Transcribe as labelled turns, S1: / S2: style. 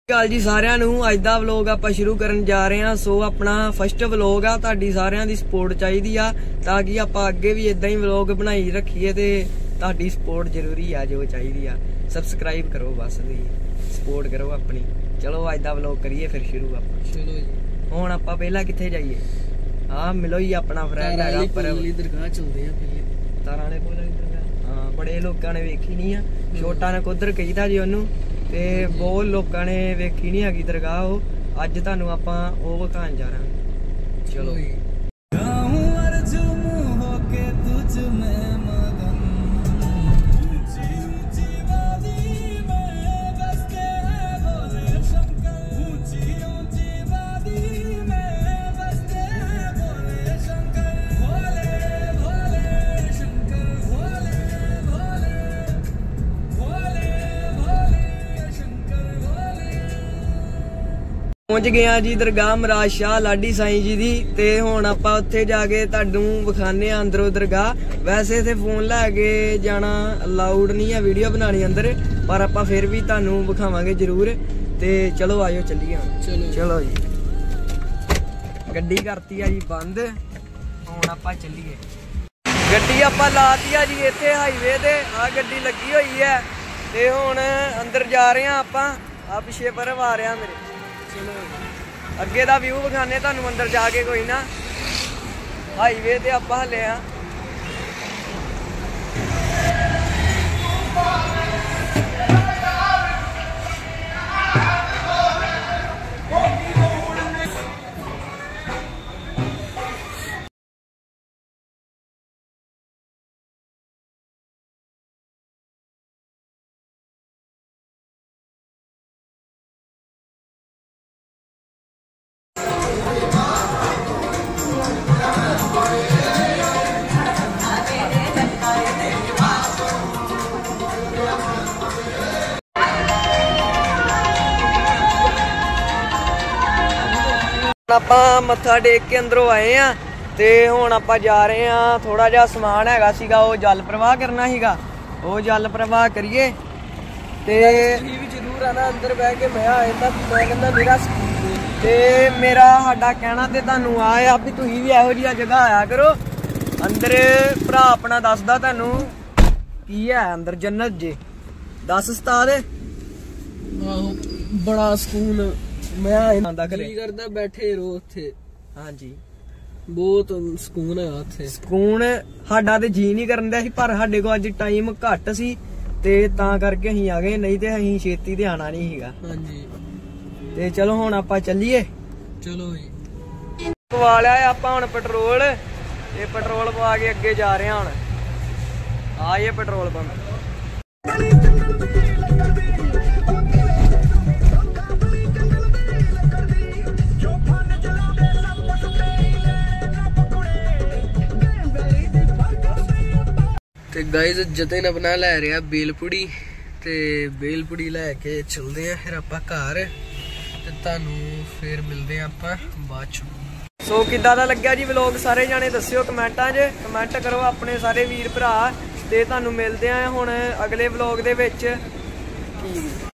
S1: ਗੱਲ ਜੀ ਸਾਰਿਆਂ ਨੂੰ ਅੱਜ ਦਾ ਵਲੌਗ ਆਪਾਂ ਸ਼ੁਰੂ ਕਰਨ ਜਾ ਰਹੇ ਹਾਂ। ਸੋ ਆਪਣਾ ਫਸਟ ਵਲੌਗ ਆ, ਤੁਹਾਡੀ ਸਾਰਿਆਂ ਦੀ ਸਪੋਰਟ ਚਾਹੀਦੀ ਆ ਤਾਂ ਕਿ ਆਪਾਂ ਅੱਗੇ ਵੀ ਇਦਾਂ ਹੀ ਵਲੌਗ ਬਣਾਈ ਰੱਖੀਏ ਤੇ ਤੁਹਾਡੀ ਸਪੋਰਟ ਜ਼ਰੂਰੀ ਆ, ਜੋ ਚਾਹੀਦੀ ਆ। ਸਬਸਕ੍ਰਾਈਬ ਕਰੋ, ਬਸ ਦੀ ਸਪੋਰਟ ਕਰੋ ਆਪਣੀ। ਚਲੋ ਅੱਜ ਦਾ ਵਲੌਗ ਕਰੀਏ ਫਿਰ ਸ਼ੁਰੂ ਆਪਾਂ।
S2: ਚਲੋ ਜੀ
S1: ਹੁਣ ਆਪਾਂ ਪਹਿਲਾਂ ਕਿੱਥੇ ਜਾਈਏ? ਹਾਂ ਮਿਲੋ ਹੀ ਆਪਣਾ ਫਰੈਂਡ ਹੈਗਾ ਪਰ
S2: ਦਰਗਾਹ ਚਲਦੇ ਆ ਪਹਿਲੇ
S1: ਤਾਰਾਂ ਵਾਲੇ ਕੋਲ ਦਰਗਾਹ। ਹਾਂ ਬੜੇ ਲੋਕਾਂ ਨੇ ਵੇਖੀ ਨਹੀਂ ਆ, ਛੋਟਾ ਨੇ ਕੁਦਰ ਕਹੀਦਾ ਜੀ ਉਹਨੂੰ, ਤੇ ਬਹੁਤ ਲੋਕਾਂ ਨੇ ਵੇਖੀ ਨਹੀਂ ਹੈਗੀ ਦਰਗਾਹ। ਉਹ ਅੱਜ ਤੁਹਾਨੂੰ ਆਪਾਂ ਉਹ ਵਿਖਾਣ ਜਾ ਰਹੇ ਹਾਂ। ਚਲੋ ਪਹੁੰਚ ਗਏ ਜੀ ਦਰਗਾਹ ਮਰਾਜ ਸ਼ਾਹ ਲਾਡੀ ਸਾਈਂ ਜੀ ਦੀ। ਤੇ ਹੁਣ ਆਪਾਂ ਉੱਥੇ ਜਾ ਕੇ ਤੁਹਾਨੂੰ ਵਿਖਾਣੇ ਆ ਅੰਦਰੋਂ ਦਰਗਾਹ। ਵੈਸੇ ਇੱਥੇ ਫੋਨ ਲੈ ਕੇ ਜਾਣਾ ਅਲਾਉਡ ਨਹੀਂ ਆ ਵੀਡੀਓ ਬਣਾਣੀ ਅੰਦਰ, ਪਰ ਆਪਾਂ ਫਿਰ ਵੀ ਤੁਹਾਨੂੰ ਵਿਖਾਵਾਂਗੇ ਜ਼ਰੂਰ। ਤੇ ਚਲੋ ਆਇਓ ਚੱਲੀਏ ਹੁਣ। ਚਲੋ ਜੀ ਗੱਡੀ ਕਰਤੀ ਆ ਜੀ ਬੰਦ, ਹੁਣ ਆਪਾਂ ਚੱਲੀਏ। ਗੱਡੀ ਆਪਾਂ ਲਾਤੀ ਆ ਜੀ ਇੱਥੇ ਹਾਈਵੇ ਤੇ, ਆ ਗੱਡੀ ਲੱਗੀ ਹੋਈ ਹੈ। ਤੇ ਹੁਣ ਅੰਦਰ ਜਾ ਰਹੇ ਆ ਆਪਾਂ। ਆ ਪਿੱਛੇ ਪਰਵ ਆ ਰਿਹਾ ਮੇਰੇ। ਚਲੋ ਅੱਗੇ ਦਾ ਵਿਊ ਵਿਖਾਣੇ ਤੁਹਾਨੂੰ ਅੰਦਰ ਜਾ ਕੇ। ਕੋਈ ਨਾ ਹਾਈਵੇ ਤੇ ਆਪਾਂ ਹਲੇ ਆ। ਆਪਾਂ ਮੱਥਾ ਟੇਕ ਕੇ ਅੰਦਰੋਂ ਆਏ ਆ ਤੇ ਹੁਣ ਆਪਾਂ ਜਾ ਰਹੇ ਆ। ਥੋੜਾ ਜਿਹਾ ਸਮਾਨ ਹੈਗਾ ਸੀਗਾ, ਉਹ ਜਲ ਪ੍ਰਵਾਹ ਕਰਨਾ ਸੀਗਾ, ਉਹ ਜਲ ਪ੍ਰਵਾਹ ਕਰੀਏ। ਤੇ ਤੁਸੀਂ ਵੀ ਜ਼ਰੂਰ ਆਣਾ ਅੰਦਰ ਬਹਿ ਕੇ ਮਜ਼ਾ ਆ ਜਾਂਦਾ। ਮੈਂ ਕਹਿੰਦਾ ਮੇਰਾ ਤੇ ਸਾਡਾ ਕਹਿਣਾ ਤੇ ਤੁਹਾਨੂੰ ਆ ਵੀ ਤੁਸੀਂ ਵੀ ਇਹੋ ਜਿਹੀ ਜਗ੍ਹਾ ਆਇਆ ਕਰੋ। ਅੰਦਰ ਭਰਾ ਆਪਣਾ ਦੱਸਦਾ ਤੁਹਾਨੂੰ ਕੀ ਹੈ ਅੰਦਰ ਜੰਨਤ ਜੇ। ਦੱਸ ਉਸਤਾਦ।
S2: ਆਹੋ ਬੜਾ ਸਕੂਨ, ਮੈਂ ਆਂਦਾ ਘਰੇ ਕਰਦਾ ਬੈਠੇ ਰਹੋ ਉੱਥੇ। ਹਾਂਜੀ ਬਹੁਤ ਸਕੂਨ ਹੈਗਾ ਉੱਥੇ। ਸਕੂਨ ਸਾਡਾ ਤੇ ਜੀ ਨਹੀਂ ਕਰਨ ਦਿਆ ਸੀ, ਪਰ ਸਾਡੇ ਕੋਲ ਅੱਜ ਟਾਈਮ ਘੱਟ ਸੀ ਤੇ ਤਾਂ ਕਰਕੇ ਅਸੀਂ ਆ ਗਏ, ਨਹੀਂ ਤੇ ਅਸੀਂ ਛੇਤੀ ਤੇ ਆਣਾ ਨਹੀਂ ਸੀਗਾ। ਹਾਂਜੀ ਤੇ ਚਲੋ ਹੁਣ ਆਪਾਂ ਚੱਲੀਏ। ਚਲੋ ਜੀ ਪਵਾ ਲਿਆ ਆਪਾਂ ਹੁਣ ਪੈਟਰੋਲ, ਤੇ ਪੈਟਰੋਲ ਪਵਾ ਕੇ ਅੱਗੇ ਜਾ ਰਹੇ ਹਾਂ ਹੁਣ। ਆ ਇਹ ਪੈਟਰੋਲ ਪੰਪ। ਤੇ ਗਾਇਜ਼ ਜਤਨ ਆਪਣਾ ਲੈ ਰਿਹਾ ਬੇਲਪੁੜੀ, ਤੇ ਬੇਲਪੁੜੀ ਲੈ ਕੇ ਚਲਦੇ ਆ ਫਿਰ ਆਪਾਂ ਘਰ, ਤੇ ਤੁਹਾਨੂੰ ਫਿਰ ਮਿਲਦੇ ਆ ਆਪਾਂ ਬਾਅਦ ਚ। ਸੋ ਕਿੱਦਾਂ ਦਾ ਲੱਗਿਆ ਜੀ ਵਲੌਗ? ਸਾਰੇ ਜਾਣੇ ਦੱਸਿਓ ਕਮੈਂਟਾਂ 'ਚ, ਕਮੈਂਟ ਕਰੋ ਆਪਣੇ ਸਾਰੇ ਵੀਰ ਭਰਾ। ਤੇ ਤੁਹਾਨੂੰ ਮਿਲਦੇ ਆ ਹੁਣ ਅਗਲੇ ਵਲੌਗ ਦੇ ਵਿੱਚ।